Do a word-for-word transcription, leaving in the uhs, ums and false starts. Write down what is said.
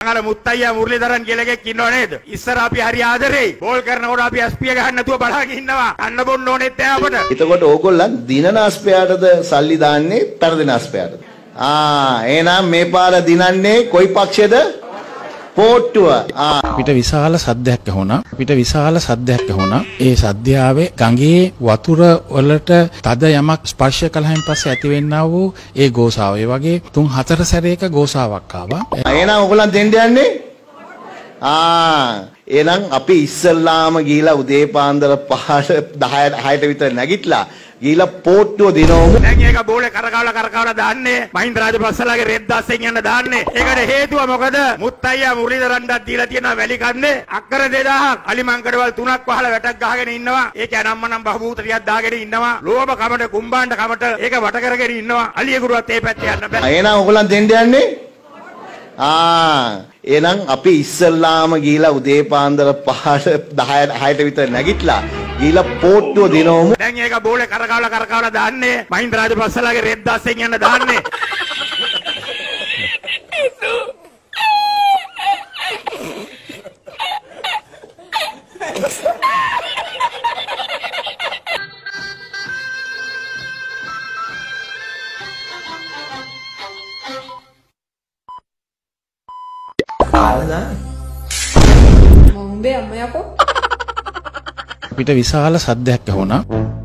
අර මුත්තයියා මුරලිදරන් කියලා එකෙක් ඉන්නව නේද? ඉස්සර අපි හරි ආදරෙයි. බෝල් කරනකොට අපි ඇස්පිය ගහන්න නැතුව බලාගෙන ඉන්නවා. අන්න බොන්න ඕනෙත් නෑ අපට. එතකොට ඕගොල්ලන් දිනන අස්පයාටද සල්ලි දාන්නේ පෙරදින අස්පයාටද? ආ එහෙනම් මේ පාර දිනන්නේ කොයි පක්ෂෙද? පෝට්ටුව. ආ පිට විශාල සද්දයක් ඇහුණා. පිට විශාල සද්දයක් ඇහුණා. ඒ සද්දය ආවේ ගඟේ වතුර වලට තද යමක් ස්පර්ශ කළායින් පස්සේ ඇතිවෙන්නා වූ ඒ ගෝසාව. ඒ වගේ තුන් හතර සැරයක ගෝසාවක් ආවා. එහෙනම් ඕගොල්ලන් දෙන්න යන්නේ? ආ එහෙනම් අපි ඉස්සල්ලාම ගිහිලා උදේ පාන්දර පහට දහයට විතර නැගිටලා ගිහිලා පෝට්ටුව දිනවමු. දැන් ඒක බෝලේ කරකවලා කරකවලා දාන්නේ මහින්ද රාජපක්ෂලාගේ රෙද්දාසෙන් යන දාන්නේ. ඒකට හේතුව මොකද? මුත්තයියා මුරලිදරන්ටත් දීලා තියෙනවා වැලි කන්නේ අක්කර දෙදාහක් අලිමංකඩවල් තුනක් වහලා වැටක් ගහගෙන ඉන්නවා. ඒක අනම්මනම් බහූත ටිකක් දාගෙන ඉන්නවා. ලෝභ කමට කුම්බාණ්ඩ කමට ඒක වට කරගෙන ඉන්නවා. අලියෙකුරුවත් ඒ පැත්තේ යන්න බෑ. එහෙනම් ඕගොල්ලන් දෙන්න යන්නේ? ආ එහෙනම් අපි ඉස්සල්ලාම ගිහිලා උදේ පාන්දර පහට දහයට විතර නැගිටලා ගිහිලා පෝට්ටුව දිනවමු. දැන් ඒක බෝලේ කරකවලා කරකවලා දාන්නේ මහින්ද රාජපක්ෂලාගේ රෙද්දාසෙන් යන දාන්නේ. පිට විශාල සද්දයක් ඇහුණා.